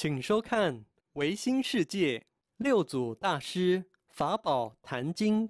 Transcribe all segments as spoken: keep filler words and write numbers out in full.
请收看《维新世界六祖大师法宝坛经》。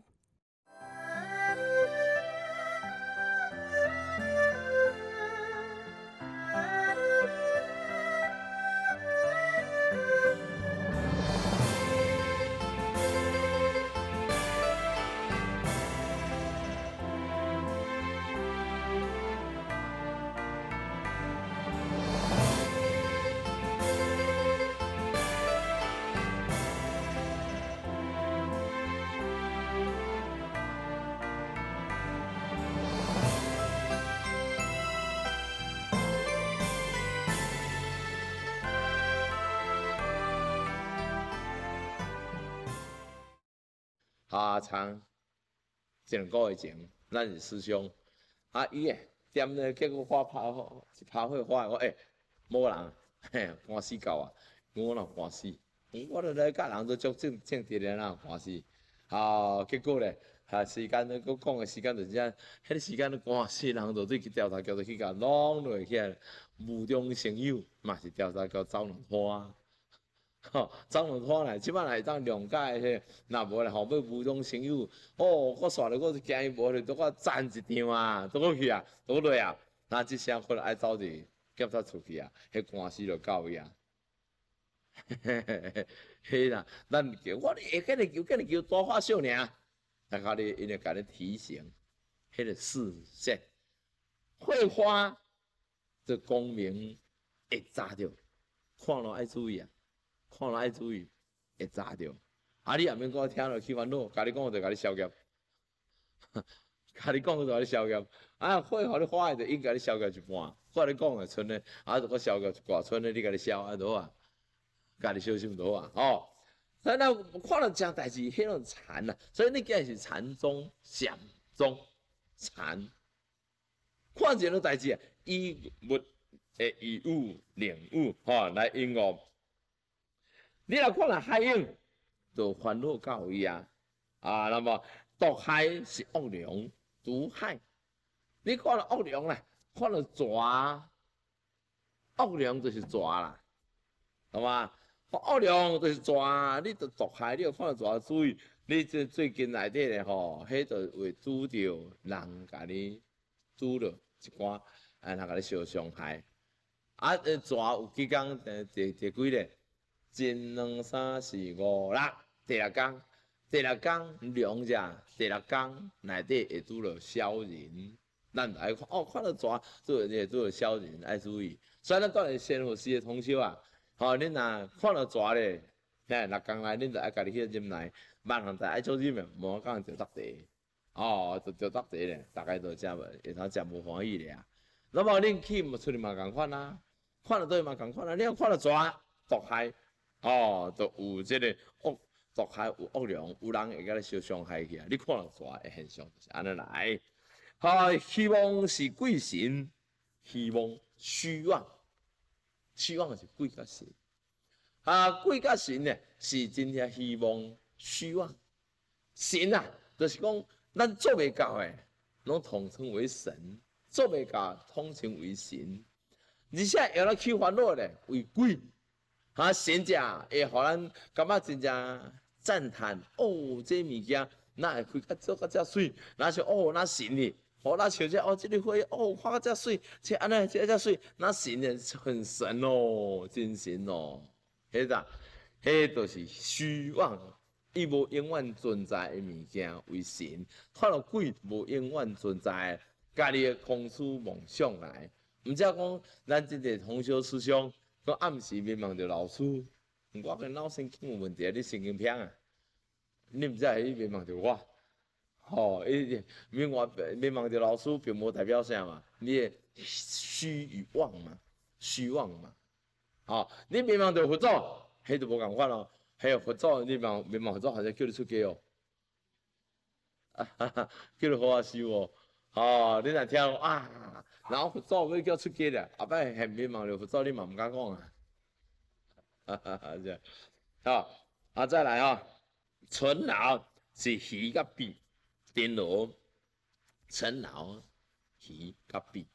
下场一两个月前，咱是师兄，啊伊诶踮咧，结果我拍好一拍火发现我诶无人，嘿，搬死到啊，我哪搬死？我著来甲人做足正正直咧，哪搬死？啊，结果咧，啊时间咧，佮讲诶时间就是这，迄个时间咧搬死人，就对去调查局就去甲弄落起来，无中生有，嘛是调查局走两拖。吼，走两拖来，即摆来当谅解迄，若无咧后尾无中生有，哦，我煞着我是惊伊无咧，拄我赞一场啊，倒过去啊，倒落啊，那即声可能爱走去检察出去啊，迄官司就到位啊。嘿嘿嘿，嘿啦，咱叫我你下个叫个叫大花少年，大家咧因为甲你提醒，迄个视线，会花这光明会早着，看了爱注意啊。看了爱注意，会查着。啊，你也免我听落去烦恼，甲你讲就甲你消业，甲你讲就甲你消业。啊，火互你花的，就应甲你消业一半。我你讲的剩的，啊，如果消业一寡，剩的你甲你消啊，就好啊。家己小心就好啊。哦，所以咱看到这代志，迄种禅啊，所以你今日是禅宗、禅宗、禅。看这种代志啊，以物诶以物领物，吼、来应用。你若看了海涌，就烦恼到位啊！啊，那么毒海是恶龙，毒海。你看了恶龙啦，看了蛇，恶龙就是蛇啦，懂吗？恶龙就是蛇，你着毒海，你有看到蛇注意，你这最近内底咧吼，迄就会拄着人甲你拄着一寡，啊，人甲你小伤害。啊，呃，蛇有几工，呃，第第几咧？一、两、三、四、五、六，第六天，第六天龙者，第六天内底会拄着小人，咱就爱看哦，看到蛇，做会拄着小人，爱注意。所以咱当然先互师的通宵啊，吼、哦，恁若看到蛇咧，嘿，六天内恁就爱家己去忍耐，万行在爱做忍的，无讲就搭地，哦，就就搭地咧，大概就这无，会通食无欢喜咧啊。那么恁去出去嘛共款啊，看到对嘛共款啊，你要看到蛇，毒害。哦，就有即个恶毒害，有恶龙，有人会甲你小伤害去啊！你看到蛇的现象就是安尼来。啊，希望是贵神，希望虚妄，虚妄是贵甲神。啊，贵甲神呢是真正希望虚妄。神啊，就是讲咱做袂到诶，拢统称为神；做袂到，统称为神。而且会咱起烦恼咧，为贵。啊，神者会互咱感觉真正赞叹哦，这物件哪会开甲做甲遮水？哪是哦，哪神哩？哦，哪像这哦，这个花哦，看甲遮水，这安尼这遮水，哪神呢？很神哦，真神哦，迄个，迄就是虚妄，伊无永远存在的物件为神，看到鬼无永远存在，家己的空思梦想来，毋则讲咱即个通宵思想。我暗时迷茫着老师，我个脑神经有问题，你神经病啊！你毋知伊迷茫着我，吼、哦，伊迷茫迷茫着老师，并无代表啥嘛？你的虚与妄嘛，虚妄嘛，吼、哦，你迷茫着佛祖，迄就无共款咯。迄佛祖，你迷茫迷茫佛祖，还是叫你出家哦，啊哈哈，叫你好好修哦。哦，你若听啊，然后佛祖要叫出家咧，后摆现迷茫了，佛祖你嘛毋敢讲啊，哈哈哈，这，好，啊再来啊，纯老是鱼甲鳖，电炉，纯老鱼甲鳖，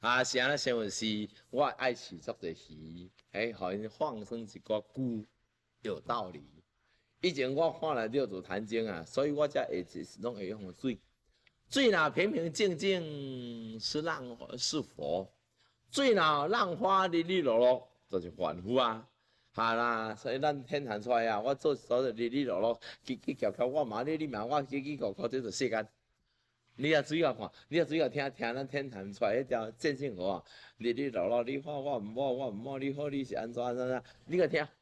啊，是安尼想的是，我爱饲足侪鱼，哎，互因放生一寡龟，有道理。以前我看了六祖坛经啊，所以我才会是拢会用水。水若平平静静是浪是佛，水若浪花哩哩落落就是凡夫啊。哈啦，所以咱天坛出来啊，我做所有哩哩落落，叽叽叫叫，我嘛哩哩嘛，我叽叽叫叫，这就世间。你也注意下看，你也注意下听听咱天坛出来迄条见性河啊，哩哩落落，你好我唔好，我唔好你好，你是安怎安怎安怎，你个听，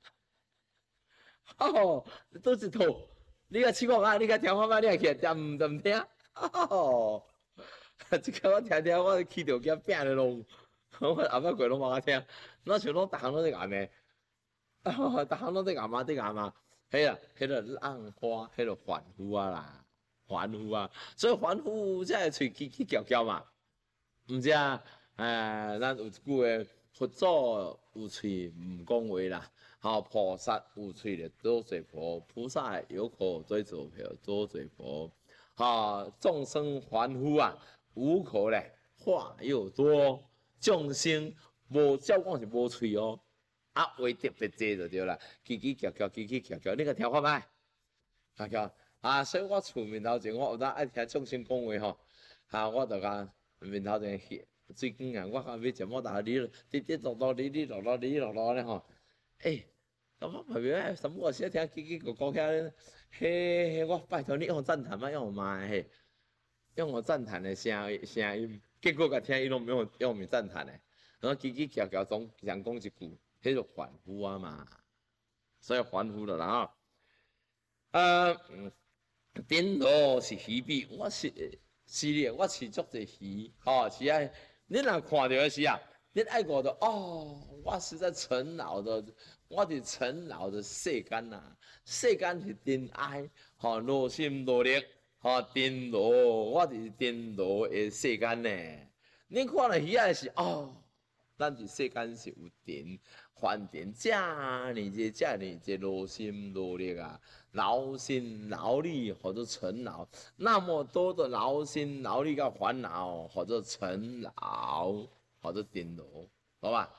哦，都是头，你个试看卖，你个听看卖，你个起来点唔点听？哦，即个我听听，我气到惊拼咧拢，我后摆过拢无法听，那像拢逐项拢在暗的，啊，逐项拢在暗啊，在暗啊，迄啊，迄个浪花，迄个凡夫啊啦。凡夫啊，所以凡夫才会喙叽叽叫叫嘛。毋是啊，诶，咱有一句话，佛祖有喙毋讲话啦，吼，菩萨有喙咧多做佛，菩萨有口对做佛，多做佛，吼，众生凡夫啊，无口咧，话又多，众生无照讲是无喙哦，啊，话特别多就对啦，叽叽叫叫，叽叽叫叫，你个听看觅，啊叫。啊，所以我厝面头前，我有当爱听众生讲话吼，哈，我就甲面头前最近啊，我甲要食某大哩，滴滴落落，哩哩落落，哩哩落落咧吼，诶，我旁边什么我先听叽叽咕咕遐，嘿嘿，我拜托你用赞叹嘛，用我骂嘿，用我赞叹的声声音，结果甲听伊拢用用咪赞叹的，然后叽叽叫叫总想讲一句，迄就凡夫啊嘛，所以凡夫了啦吼，呃。嗯顶头是鱼币，我是是咧，我饲足侪鱼，吼、哦，是啊。恁若看到的是啊，恁爱觉得哦，我是在尘劳的，我伫尘劳的世间呐，世间是真爱，吼、哦，劳心劳力，吼、哦，真劳，我伫真劳的世间呢。恁看到鱼仔是哦，咱伫世间是有电。还电遮尔济遮尔济劳心劳力啊，劳心劳力或者尘劳，那么多的劳心劳力跟烦恼或者尘劳或者颠劳，好吧？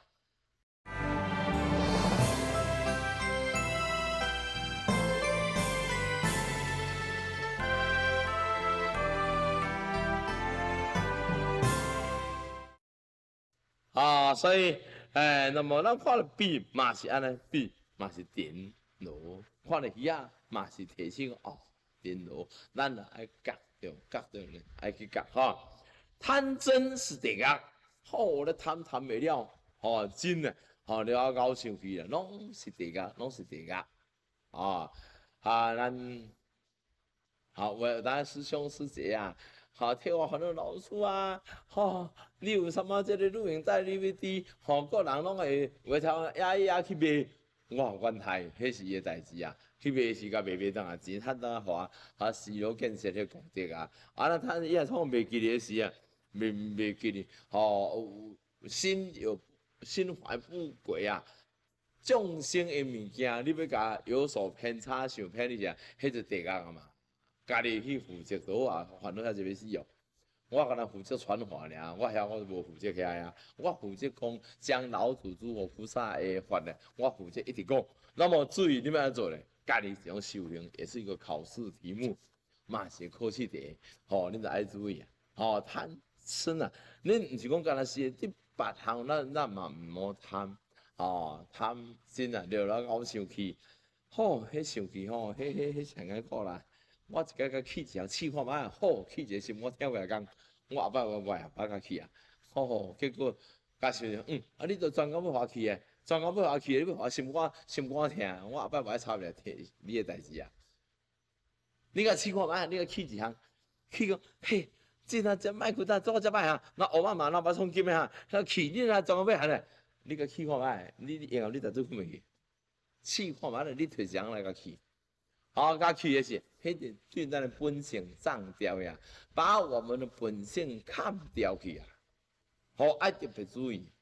啊，所以。诶，那么咱看了笔嘛是安尼，笔嘛是电脑，看了鱼啊嘛是提醒哦，电脑，咱啊爱觉着觉着呢，爱去觉吼。贪真是地觉，吼，咧贪贪袂了，吼真诶，吼了咬上去啊，拢是地觉，拢是地觉，啊啊咱，好，我咱师兄师姐啊。好，替我烦恼老师啊！吼、哦，你有啥物即个录影带 D V D， 吼，个人拢会回头压一压去卖，我管他，迄是伊个代志啊。去卖是甲卖卖当啊，钱趁当花，啊，石路建设迄功德啊，啊，那趁伊若创卖记哩时啊，卖卖记哩，吼，心有心怀不轨啊，众生的物件，你要甲有所偏差、想偏哩啥，迄就地角啊嘛。家己去负责倒啊，烦恼遐就要死哦。我敢若负责传话尔，我遐我无负责遐啊。我负责讲将老祖宗和菩萨的法呢，我负责一直讲。那么至于你们要做咧，家己这种修行也是一个考试题目，嘛是考试题，吼、哦，恁就爱注意啊。吼、哦，贪嗔啊，恁毋是讲干那是，你别项咱咱嘛毋好贪，哦，贪真啊，了了咬上去，吼，迄上去吼，迄迄迄上个苦啦。我一个个去一项试看卖，好去一个心，我听话讲，我后摆我我后摆甲去啊，吼，结果甲想想，嗯，啊，你都专工要互去诶，专工要互去，你要互心肝心肝疼，我后摆无爱插入来提你诶代志啊。你甲试看卖，你甲去一项，去讲，嘿，真啊，真歹骨啊，做遮歹啊，那奥巴马那把冲金诶哈，那去你若专工要安尼，你甲去看卖，你以后你逐做看袂去，试看卖，你摕谁来甲去？好，甲去的是，迄个对咱的本性脏掉呀，把我们的本性砍掉去啊！好，爱特别注意。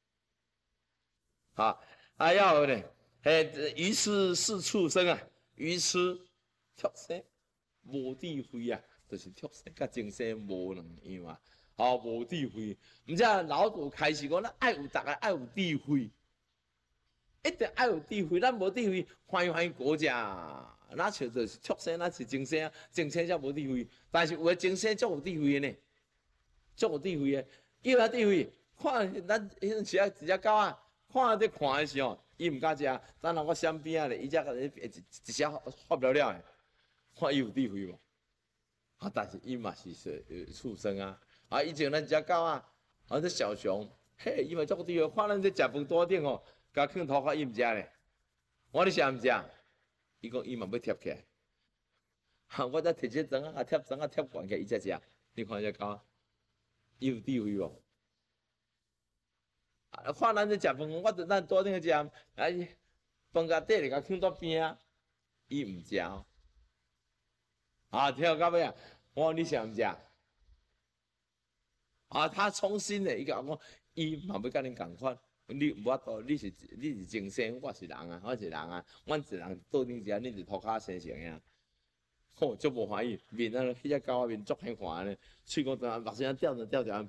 好，还要呢，诶，鱼翅是畜生啊，鱼翅畜生无智慧啊，就是畜生甲精神无两样啊。 哦，无智慧。毋知老祖开始讲，咱爱有大家爱有智慧，一定爱有智慧。咱无智慧，欢喜欢喜国家，哪像就是畜生，哪是精生，精生才无智慧。但是有诶精生足有智慧诶呢，足有智慧诶，伊有智慧。看咱迄阵时啊，一只狗啊，看伫看诶时候，伊毋敢食，咱若我闪边仔咧，伊才甲一一只发不了了诶，看伊有智慧无？啊，但是伊嘛是是畜生啊！啊，以前咱只狗啊，啊，这小熊，嘿，伊嘛足有智慧，看咱这食饭桌顶吼，甲囥头壳伊毋食咧，我你食毋食？伊讲伊嘛要贴起来，哈，我再摕只针啊，贴针啊贴悬起，伊才食。你看只狗，伊有智慧无？啊，看咱这食饭，我伫咱桌顶食，哎，饭甲底咧甲囥到边啊，伊毋食。啊，跳到尾啊，我讲你食毋食？啊，他创新诶，伊甲我讲，伊嘛要甲恁共款，你无法度，你是你是精生，我是人啊，我是人啊，阮一人桌顶食，恁是涂骹生成呀。吼，足无欢喜，面啊，迄只狗啊面足很寒咧，喙讲当目屎啊掉着掉着。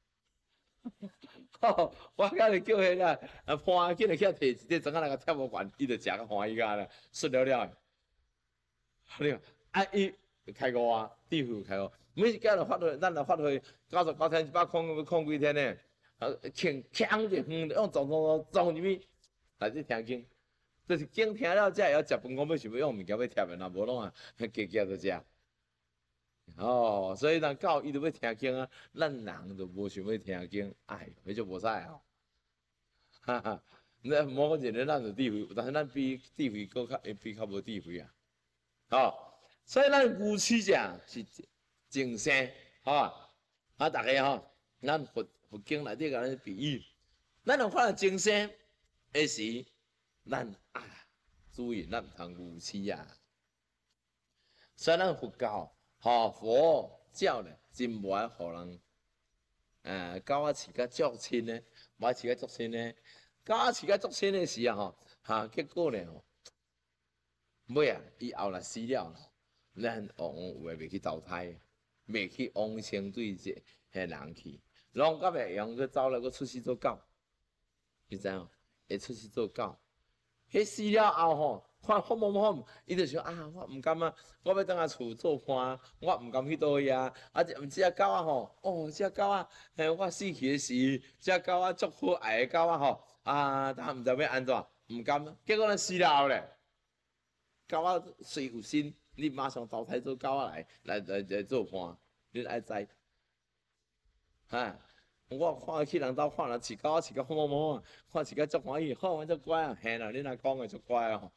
吼，我甲你叫迄个啊伴紧来去摕一块针啊来甲贴无悬，伊就食甲欢喜甲咧，顺了了诶。你看，啊伊开悟啊，智慧开悟。每一家就发落，咱就发落九十九天、一百空空几天呢？啊，强强就远，用撞撞撞撞入去，来这听经，就是经听了才会晓食饭。我要想要用物件要贴的，若无拢啊，加加就食。哦，所以咱狗伊就要听经啊，咱人就无想要听经，哎，迄就无使哦。哈哈，那某个人咱就智慧，但是咱比智慧搁较比较无智慧啊。哦，所以咱牛饲者是精生，吼啊，大家吼，咱佛佛经内底甲咱比喻，咱若看到精生的时，咱啊注意，咱毋通牛饲啊。所以咱佛教。吼，佛教咧，真无爱互人，诶，狗仔饲甲足亲咧，无爱饲甲足亲咧。狗仔饲甲足亲诶时啊，吼，哈，结果咧吼，尾啊，伊后来死了，咱往有诶袂去投胎，袂去往生对这迄人去，拢甲袂用去走来，去出世做狗，你知影？会出世做狗，迄死了后吼。看好冇好，伊就想啊，我毋甘啊，我要等下厝做伴，我毋甘去倒去啊。啊，只只狗啊吼，哦，只狗啊，嘿，我死去诶时，只狗啊足好爱诶狗啊吼，啊，但毋知要安怎，毋甘。结果咱死了后咧，狗啊虽有心，你马上投胎做狗仔来，来来来做伴，你爱知，哈。我看去人兜看人饲狗仔饲甲好冇好啊，看饲甲足欢喜，好，我足乖啊，嘿啦，你若讲诶足乖啊吼。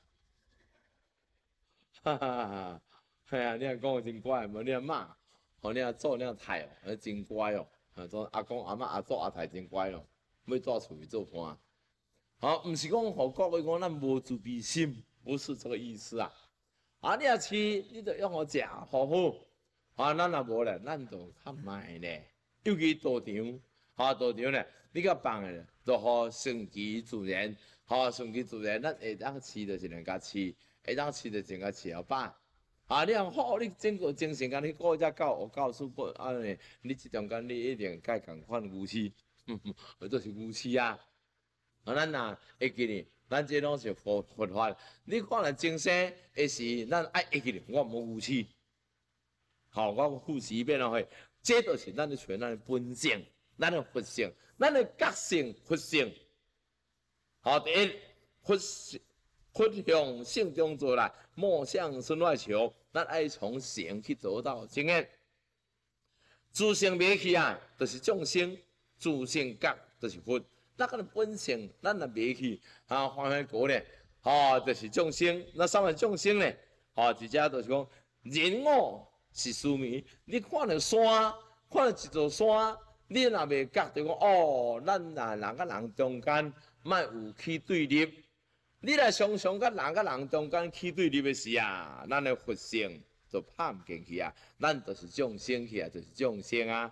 哈哈哈！系啊，你若讲真乖，无你若骂，吼你若做你若太哦，真乖哦。啊，做阿公阿嬷阿祖阿太真乖咯，要住厝里做伴。好，毋是讲互各位讲咱无自卑心，不是这个意思啊。啊，你若饲，你着用互食好好。啊，咱若无咧，咱就较慢咧。尤其道场，啊道场咧，你较放诶，就互顺其自然。吼，顺其自然，咱会当饲就是两家饲。会当饲就整个饲后饱，啊！你若好，你整个精神间你顾只狗，我告诉过安尼，你即中间你一定该共款牛饲，哼哼，就是牛饲啊！啊，咱若会记哩，咱这拢是佛佛法。你看了精神的时，咱爱会记哩，我无牛饲，好，我复习一遍落去，这就是咱的传咱的本性，咱的佛性，咱的觉性佛性。好，第一佛性。佛向性中做来，莫向身外求。咱爱从性去做到经验。自性袂去啊，就是众生；自性觉就是佛。咱个本性，咱若袂去啊，欢喜果咧，吼，就是众生。那什么众生咧？吼，直接就是讲人我是虚迷。你看到山，看到一座山，你若袂觉就讲哦，咱若人甲人中间，莫有起对立。你来常常甲人甲人中间起对立的时啊，咱的佛性就拍唔进去啊，咱就是众生去啊，就是众生啊。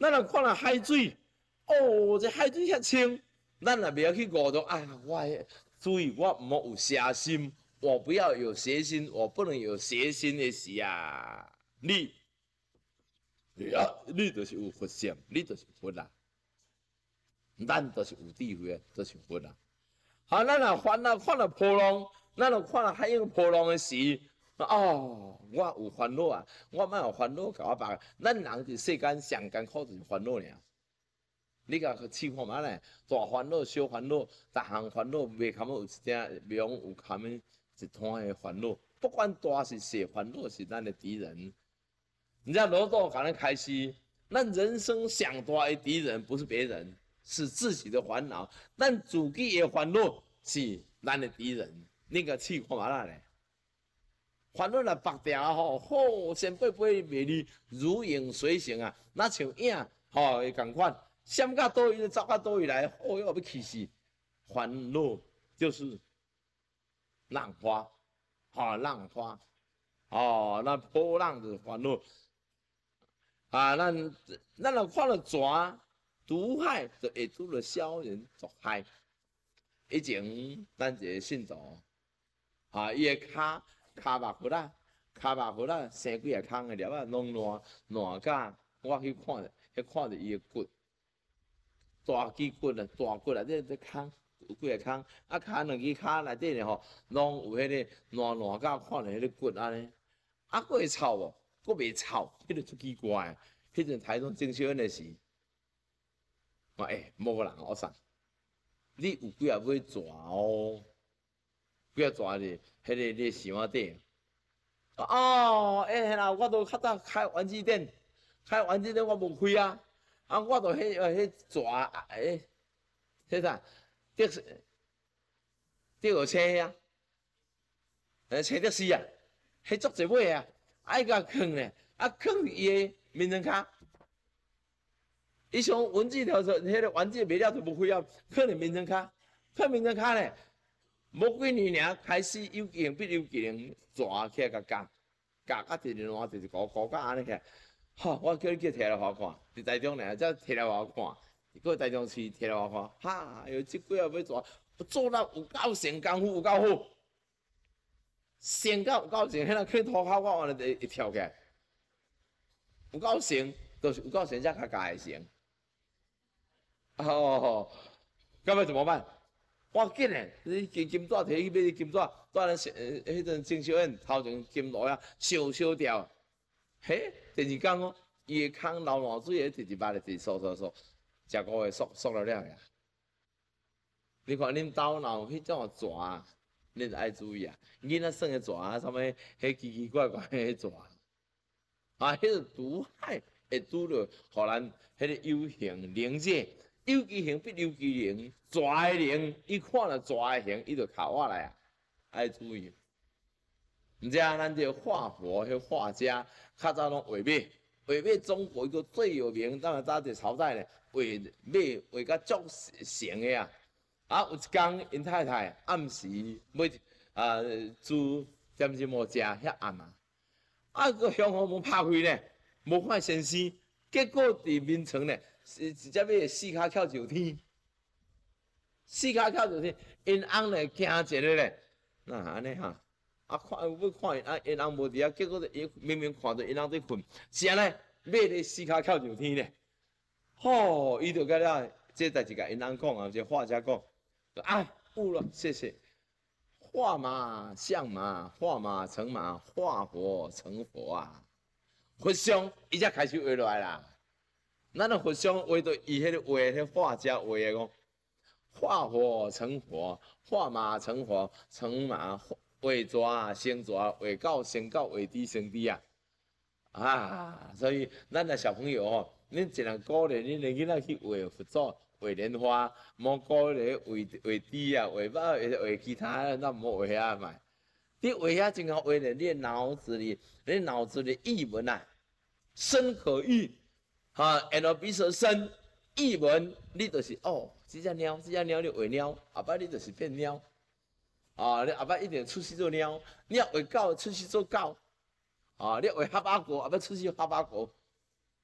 咱若看到海水，哦，这海水遐清，咱也不要去误动。哎呀，我注意，我唔好有邪心，我不要有邪心，我不能有邪心的时啊，你，啊，你就是有佛性，你就是佛啦。咱就是有智慧，就是佛啦。好，咱若烦恼看到波浪，咱若看到海涌波浪的时，哦，我有烦恼啊，我莫有烦恼甲我别。咱人伫世间上艰苦就是烦恼尔。你甲试看觅咧，大烦恼、小烦恼，逐项烦恼袂堪有一点名，有堪么一摊的烦恼。不管大是小，烦恼是咱的敌人。你知道罗道甲咱开始，咱人生上大的敌人不是别人。是自己的烦恼，但自己的烦恼是咱的敌人。你个试看嘛啦咧，烦恼若绑定吼，好先八八美丽，如影随形啊，那像影吼会共款，闪到倒位就走到倒位来，哦哟要气死！烦恼就是浪花，吼浪花，哦那波浪的烦恼啊，咱咱若看到蛇。毒害就会拄着小人作害。以前咱一个信徒，啊，伊个骹骹肉骨啊，骹肉骨啊，生几个空的粒啊，拢烂烂甲，我去看着，迄看着伊个骨，大肌骨啊，大骨内底这空有几个空，啊，骹两支骹内底咧吼，拢有迄个烂烂甲，看着迄个骨安尼，啊，佫会臭无？佫袂臭，迄个足奇怪。迄阵台中正修恩的时。我诶，某个人我送，你有几啊尾蛇哦？几啊蛇咧？迄个咧箱仔底。哦，诶啦，我都较早开玩具店，开玩具店我无开啊。啊，我都迄迄蛇诶，迄啥？迪迪尔车啊，诶，车迪斯啊，迄足侪尾啊，爱甲藏咧，啊藏伊个面床骹。伊像文字条说，迄个玩具卖了就无开啊，可能面床骹，可面床骹咧，无几年尔开始有技能，比有技能蛇起来甲夹，夹甲一日烂，就是高高甲安尼起来。吼，我叫你叫摕来互我看，伫台中咧，则摕来互我看，搁台中市摕来互我看，哈，哟，即几啊尾蛇，做到有够成功夫，有够好，成到有够成，迄个去涂骹我完了会会跳起来，有够成，就是有够成才较加会成。哦，咁要怎么办？我紧诶，你金金纸摕去买金纸，带咱迄阵郑秀燕头前金锣啊，烧烧掉。嘿，第二天哦，伊个空流烂水，迄直直巴咧直缩缩缩，食个月缩缩了了呀。你看恁兜若有迄种蛇，恁就爱注意啊。囡仔生的蛇啊，啥物迄奇奇怪怪迄蛇，啊，迄个毒害会拄着，互咱迄个有形灵界。有机形比有机灵，蛇的灵，伊看了蛇的形，伊就靠我来啊，爱注意。毋知啊，咱这画佛迄画家，较早拢画马，画马中国一个最有名，当然早一朝代咧，画马画甲足成的啊。啊，有一天因太太暗时要啊煮点心无食，遐暗啊，啊个向后门拍开咧，无看先生，结果伫面床咧。是直接要四脚翘上天，四脚翘上天，因翁咧惊一个咧，那安尼哈，啊看要看因翁，因翁无伫啊，结果伊明明看到因翁在困，是安尼，马咧四脚翘上天咧，吼，伊就甲了，这代志甲因翁讲啊，这画家讲，啊，有了，谢谢，画马像马，画马成马，画佛成佛啊，佛像伊才开始画落来啦。咱的佛像画到伊迄个画，迄画家画的讲，画佛成佛，画马成佛，成马画蛇成蛇，画狗成狗，画猪成猪啊！啊，所以咱的小朋友哦，恁尽量鼓励恁的囡仔去画佛祖、画莲花，莫鼓励画画猪啊、画马、画其他，咱莫画遐嘛。你画遐真好画咧，你脑子里，你脑子里译文啊，深可喻。哈，然后比如生译文，你就是哦，这只鸟，这只鸟你画鸟，后摆你就是变鸟，啊，你后摆一定出世做鸟，你要画狗出世做狗，啊，你画哈巴狗，后摆出世哈巴狗，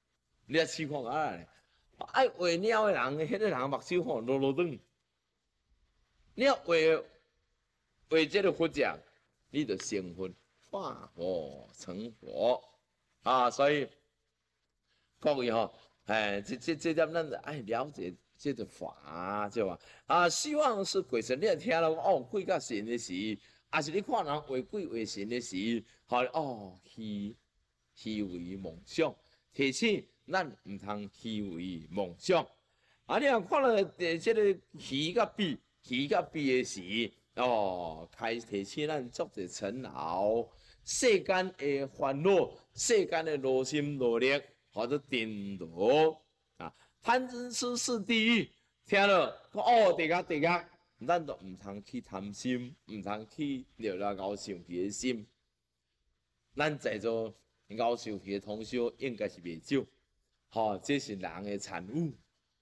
你啊试看啊咧，爱画鸟的人，迄个人目睭吼落落长，你要画画这个佛像，你就成佛，化火成佛啊！所以各位吼，哎，这这这点咱爱了解这个法，对吧？啊，希望是鬼神，你也听了哦，鬼甲神的时，也是你看人画鬼画神的时，好哦，虚虚伪梦想，提醒咱唔通虚伪梦想。啊，你若看了这这个虚甲比，虚甲比的时，哦，开提醒咱做者尘劳，世间的烦恼，世间的劳心劳力，或者颠倒啊，贪嗔痴是地狱。听了，哦，地狱地狱，咱就唔通去贪心，唔通去了了熬上皮的心。咱在座熬上皮的同修，应该是袂少。吼、哦，这是人的产物，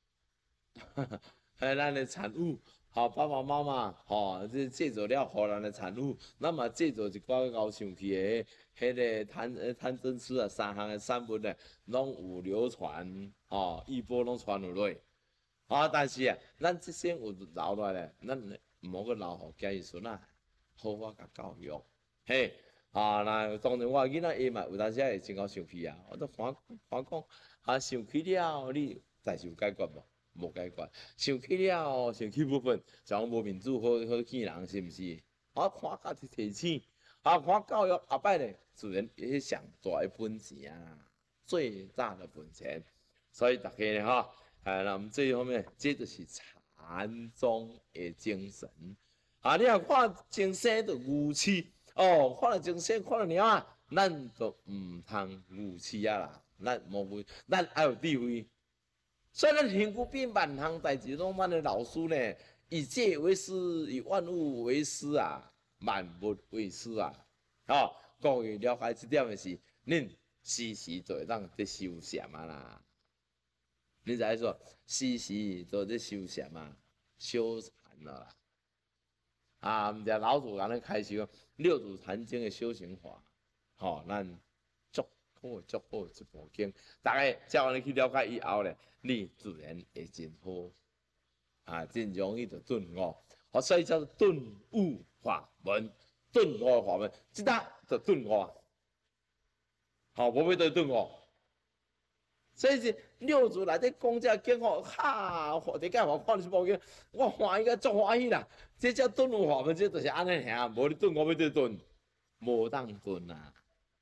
系咱的产物。好，爸爸妈妈，吼、哦，这制作了互人的产物，那么制作一寡熬上皮的，迄个贪贪嗔痴啊，三项的产物咧，拢有流传，吼、哦，一波拢传落来。啊，但是啊，咱即生有留落来，咱毋好去留互囝儿孙仔，好好甲教育。嘿，啊，那当然我囡仔伊嘛有当时会真够生气啊，我都反反讲，啊，生气了，你代志有解决无？无解决。生气了，生气部分，像无民主好好见人，是毋是？啊，看家己提醒，啊，看教育后摆咧，自然是上大的本钱啊，最大的本钱。所以大家咧吼。哎，那我们这一方面，这就是禅宗的精神。啊，你若看精神就牛痴，哦，看了精神，看了鸟啊，咱就唔通牛痴啊啦，咱无会，咱爱有智慧。所以咱评估变万项代志，拢咱的老师呢，以戒为师，以万物为师啊，万物为师啊。哦，各位了解这点的是，恁时时就会当在修禅啊啦。你知说，时时都在修禅嘛，修禅了啦。啊，毋是老祖人咧开始讲六祖坛经的修行法，吼、哦，咱足好足好一部经，大家照安尼去了解以后咧，你自然会真好，啊，真容易就顿悟。哦，所以叫做顿悟法门，顿悟法门，即搭就顿悟，好、哦，无要对顿悟。所以是六祖内底讲这经吼，哈，第解我看这部经，我欢喜个足欢喜啦。这叫顿悟法门，这就是安尼尔，无你顿我要对顿，无当顿啊。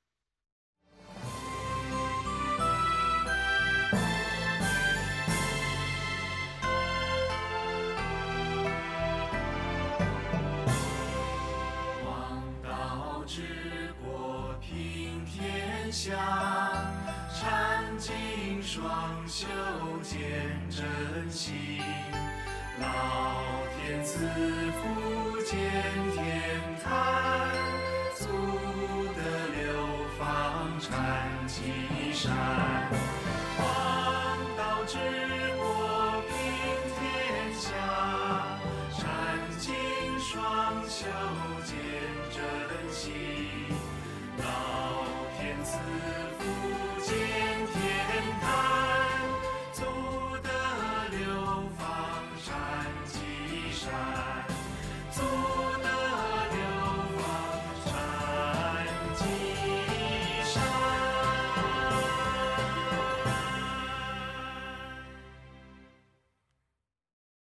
王道治国平天下。禅经双修见真心，老天赐福见天坛，足得流芳禅机山。王道治国平天下，禅经双修见真心，老天赐福见天坛，足